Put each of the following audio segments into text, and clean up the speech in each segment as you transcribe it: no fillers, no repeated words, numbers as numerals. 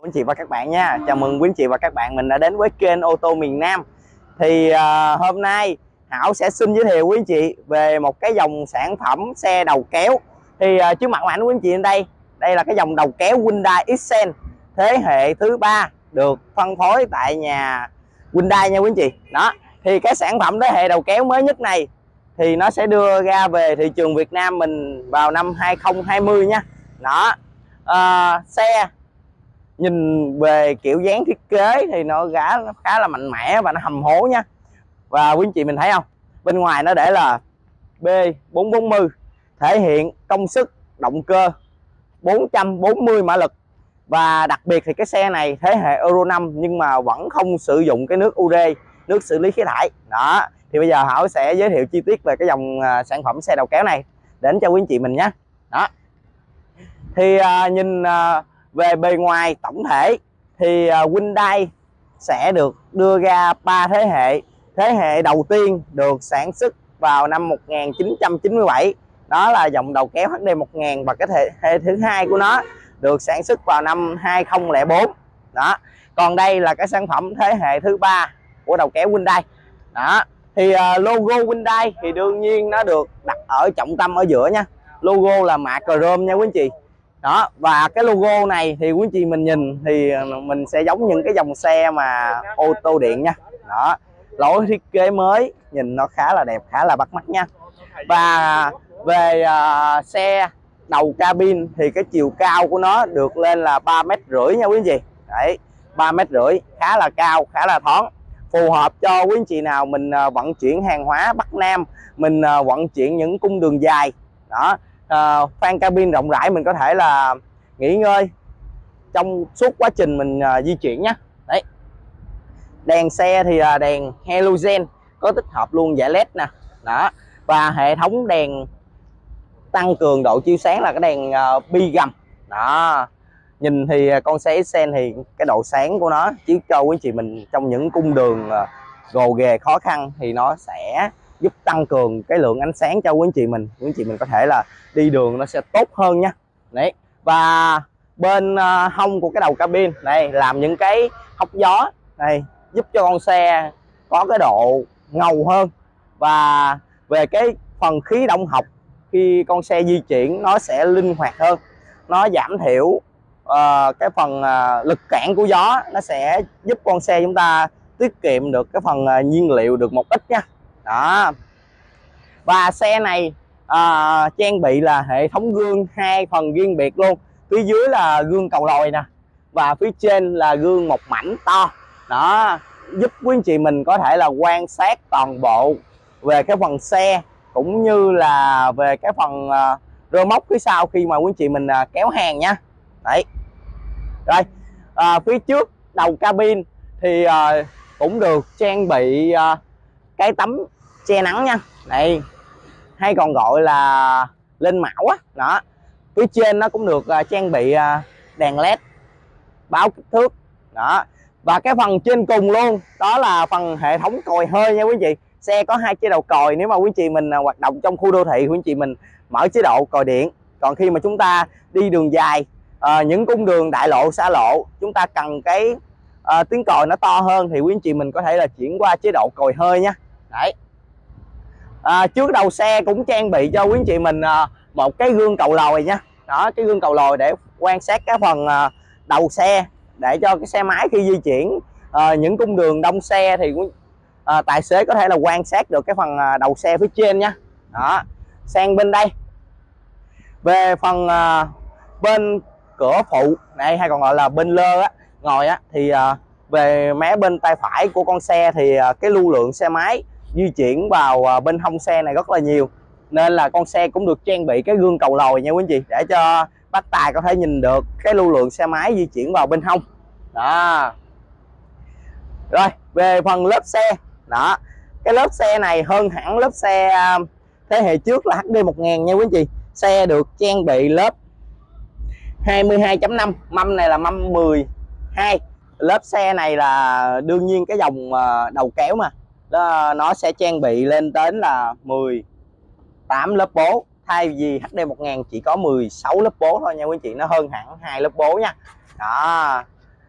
quý anh chị và các bạn nha. Chào mừng quý anh chị và các bạn mình đã đến với kênh ô tô miền Nam. Thì hôm nay Hảo sẽ xin giới thiệu quý anh chị về một cái dòng sản phẩm xe đầu kéo. Thì trước mặt ảnh quý anh chị đây là cái dòng đầu kéo Hyundai Accent thế hệ thứ 3 được phân phối tại nhà Hyundai nha quý anh chị. Đó, thì cái sản phẩm thế hệ đầu kéo mới nhất này thì nó sẽ đưa ra về thị trường Việt Nam mình vào năm 2020 nha. Đó, xe nhìn về kiểu dáng thiết kế thì nó khá là mạnh mẽ và nó hầm hố nha. Và quý anh chị mình thấy không, bên ngoài nó để là B440, thể hiện công suất động cơ 440 mã lực. Và đặc biệt thì cái xe này thế hệ Euro 5 nhưng mà vẫn không sử dụng cái nước UD, nước xử lý khí thải. Đó, thì bây giờ Hảo sẽ giới thiệu chi tiết về cái dòng sản phẩm xe đầu kéo này đến cho quý anh chị mình nhé. Đó, thì nhìn về bề ngoài tổng thể thì Hyundai sẽ được đưa ra 3 thế hệ. Thế hệ đầu tiên được sản xuất vào năm 1997, đó là dòng đầu kéo HD 1000, và cái thế hệ thứ hai của nó được sản xuất vào năm 2004. Đó, còn đây là cái sản phẩm thế hệ thứ 3 của đầu kéo Hyundai. Đó, thì logo Hyundai thì đương nhiên nó được đặt ở trọng tâm ở giữa nha. Logo là mạ chrome nha quý anh chị. Đó, và cái logo này thì quý anh chị mình nhìn thì mình sẽ giống những cái dòng xe mà ô tô điện nha. Đó, lối thiết kế mới nhìn nó khá là đẹp, khá là bắt mắt nha. Và về xe đầu cabin thì cái chiều cao của nó được lên là 3,5 m nha quý anh chị. Đấy, 3,5 m, khá là cao, khá là thoáng, phù hợp cho quý anh chị nào mình vận chuyển hàng hóa Bắc Nam, mình vận chuyển những cung đường dài. Đó, khoang cabin rộng rãi, mình có thể là nghỉ ngơi trong suốt quá trình mình di chuyển nhé. Đấy, đèn xe thì đèn halogen, có tích hợp luôn dải led nè. Đó, và hệ thống đèn tăng cường độ chiếu sáng là cái đèn bi gầm. Đó, nhìn thì con xe Accent thì cái độ sáng của nó chiếu cho quý anh chị mình trong những cung đường gồ ghề khó khăn thì nó sẽ giúp tăng cường cái lượng ánh sáng cho quý anh chị mình. Quý anh chị mình có thể là đi đường nó sẽ tốt hơn nha. Đấy, và bên hông của cái đầu cabin này làm những cái hốc gió này giúp cho con xe có cái độ ngầu hơn. Và về cái phần khí động học khi con xe di chuyển nó sẽ linh hoạt hơn, nó giảm thiểu cái phần lực cản của gió, nó sẽ giúp con xe chúng ta tiết kiệm được cái phần nhiên liệu được một ít nha. Đó, và xe này trang bị là hệ thống gương 2 phần riêng biệt luôn. Phía dưới là gương cầu lồi nè, và phía trên là gương một mảnh to. Đó, giúp quý anh chị mình có thể là quan sát toàn bộ về cái phần xe cũng như là về cái phần rơ móc phía sau khi mà quý anh chị mình kéo hàng nha. Đấy, rồi phía trước đầu cabin thì cũng được trang bị cái tấm che nắng nha. Đây, hay còn gọi là lên mão á. Đó, phía trên nó cũng được trang bị đèn led báo kích thước. Đó, và cái phần trên cùng luôn đó là phần hệ thống còi hơi nha quý anh chị. Xe có 2 chế độ còi. Nếu mà quý anh chị mình hoạt động trong khu đô thị, quý anh chị mình mở chế độ còi điện. Còn khi mà chúng ta đi đường dài, những cung đường đại lộ, xa lộ, chúng ta cần cái tiếng còi nó to hơn thì quý anh chị mình có thể là chuyển qua chế độ còi hơi nha. Đấy, trước đầu xe cũng trang bị cho quý anh chị mình một cái gương cầu lồi nha. Đó, cái gương cầu lồi để quan sát cái phần đầu xe, để cho cái xe máy khi di chuyển những cung đường đông xe thì tài xế có thể là quan sát được cái phần đầu xe phía trên nha. Đó, sang bên đây về phần bên cửa phụ này, hay còn gọi là bên lơ á, ngồi á, thì về mé bên tay phải của con xe thì cái lưu lượng xe máy di chuyển vào bên hông xe này rất là nhiều, nên là con xe cũng được trang bị cái gương cầu lồi nha quý anh chị, để cho bác tài có thể nhìn được cái lưu lượng xe máy di chuyển vào bên hông. Đó, rồi về phần lớp xe. Đó, cái lớp xe này hơn hẳn lớp xe thế hệ trước là HD 1000 nha quý anh chị. Xe được trang bị lớp 22.5, mâm này là mâm 12. Lớp xe này là đương nhiên cái dòng đầu kéo mà nó sẽ trang bị lên đến là 18 lớp bố, thay vì HD 1000 chỉ có 16 lớp bố thôi nha quý anh chị. Nó hơn hẳn 2 lớp bố nha. Đó,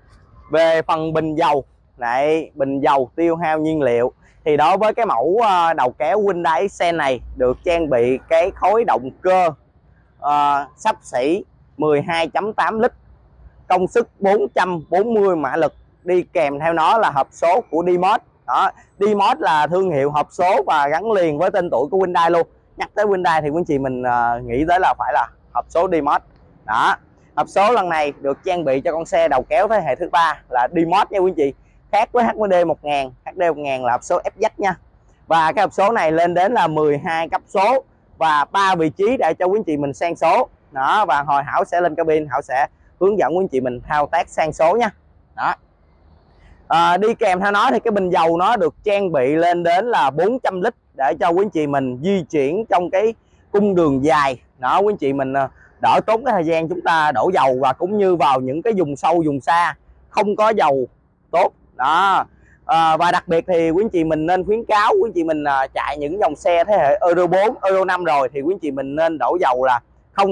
Về phần bình dầu, này bình dầu tiêu hao nhiên liệu, thì đối với cái mẫu đầu kéo Hyundai Accent này được trang bị cái khối động cơ xấp xỉ 12.8 lít, công suất 440 mã lực, đi kèm theo nó là hộp số của D-Mod. Đó, D-Mod là thương hiệu hộp số và gắn liền với tên tuổi của Hyundai luôn. Nhắc tới Hyundai thì quý anh chị mình nghĩ tới là phải là hộp số D-Mod. Đó, hộp số lần này được trang bị cho con xe đầu kéo thế hệ thứ 3 là D-Mod nha quý anh chị, khác với HD 1000. HD 1000 là hộp số FZ nha. Và cái hộp số này lên đến là 12 cấp số và 3 vị trí để cho quý anh chị mình sang số. Đó, và hồi Hảo sẽ lên cabin, Hảo sẽ hướng dẫn quý anh chị mình thao tác sang số nha. Đó. Đi kèm theo nó thì cái bình dầu nó được trang bị lên đến là 400 lít để cho quý anh chị mình di chuyển trong cái cung đường dài. Đó, quý anh chị mình đỡ tốn cái thời gian chúng ta đổ dầu, và cũng như vào những cái vùng sâu vùng xa không có dầu tốt. Đó. Và đặc biệt thì quý anh chị mình nên khuyến cáo quý anh chị mình chạy những dòng xe thế hệ Euro 4, Euro 5 rồi thì quý anh chị mình nên đổ dầu là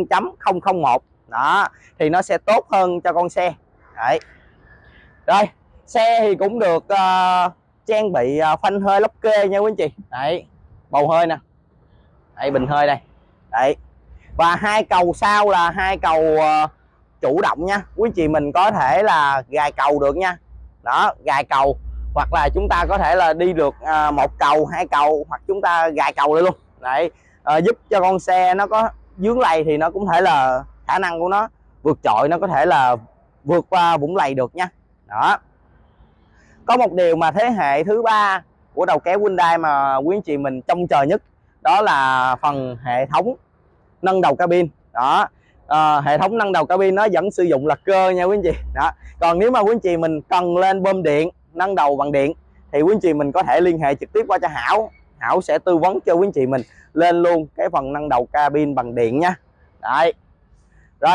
0.001. Đó, thì nó sẽ tốt hơn cho con xe. Đấy. Rồi, xe thì cũng được trang bị phanh hơi lóc kê nha quý anh chị. Đấy, bầu hơi nè. Đây, bình hơi đây. Đấy. Và hai cầu sau là hai cầu chủ động nha. Quý anh chị mình có thể là gài cầu được nha. Đó, gài cầu, hoặc là chúng ta có thể là đi được một cầu, hai cầu, hoặc chúng ta gài cầu lại luôn. Đấy, giúp cho con xe nó có vướng lầy thì nó cũng thể là khả năng của nó vượt trội, nó có thể là vượt qua vũng lầy được nha. Đó. Có một điều mà thế hệ thứ 3 của đầu kéo Hyundai mà quý anh chị mình trông chờ nhất, đó là phần hệ thống nâng đầu cabin. Đó, hệ thống nâng đầu cabin nó vẫn sử dụng là cơ nha quý anh chị. Đó, còn nếu mà quý anh chị mình cần lên bơm điện, nâng đầu bằng điện thì quý anh chị mình có thể liên hệ trực tiếp qua cho Hảo. Hảo sẽ tư vấn cho quý anh chị mình lên luôn cái phần nâng đầu cabin bằng điện nha. Đấy. Rồi,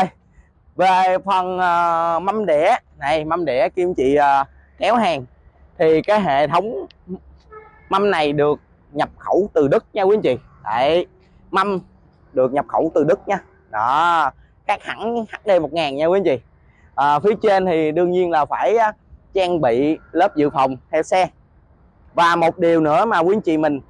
về phần mâm đĩa này, mâm đĩa kia anh chị kéo hàng thì cái hệ thống mâm này được nhập khẩu từ Đức nha quý anh chị. Đấy, mâm được nhập khẩu từ Đức nha. Đó, khác hẳn HD 1000 nha quý anh chị. Phía trên thì đương nhiên là phải trang bị lớp dự phòng theo xe. Và một điều nữa mà quý anh chị mình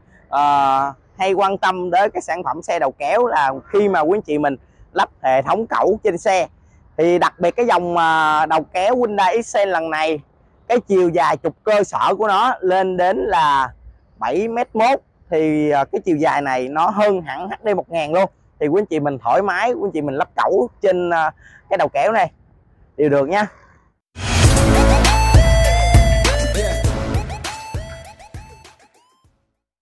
hay quan tâm đến cái sản phẩm xe đầu kéo là khi mà quý anh chị mình lắp hệ thống cẩu trên xe, thì đặc biệt cái dòng đầu kéo Hyundai Accent lần này, cái chiều dài trục cơ sở của nó lên đến là 7m1, thì cái chiều dài này nó hơn hẳn HD 1000 luôn. Thì quý anh chị mình thoải mái, quý anh chị mình lắp cẩu trên cái đầu kéo này đều được nha.